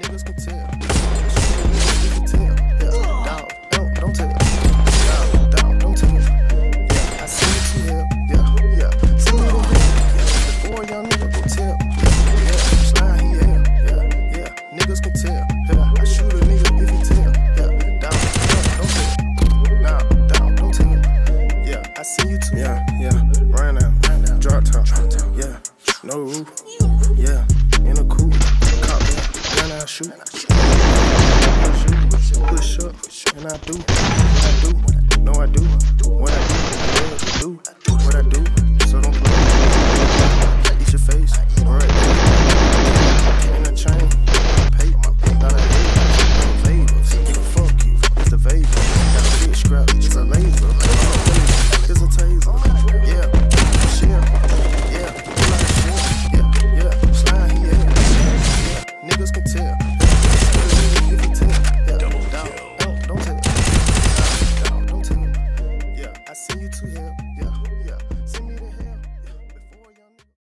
niggas can tell. Niggas can tell. Yeah, dog, don't tell. Dog, don't tell. Yeah, I see it to hell. Yeah. See me over there. Yeah, before young nigga go tell. Yeah, slide he hell. Yeah, niggas can tell. Yeah, I shoot a nigga if he tell. Yeah, dog, don't tell. Nah, dog, don't tell. Yeah, I see you too. Yeah, right now, drop top. Yeah, no roof. Yeah, in a coupe. Cop that, then I shoot. Push up, and I do. No, I do. What I do, what I do. So don't play. Eat your face, right there. In a chain, paper, not a hate. Favors, nigga, fuck you. It's the vapor. Got a big scrap, it's a laser. It's a taser. Yeah, shit. Yeah, slide here. Yeah, niggas can tell. If you tell, yeah, don't tell. Don't tell. Yeah, I see you too here. Yeah.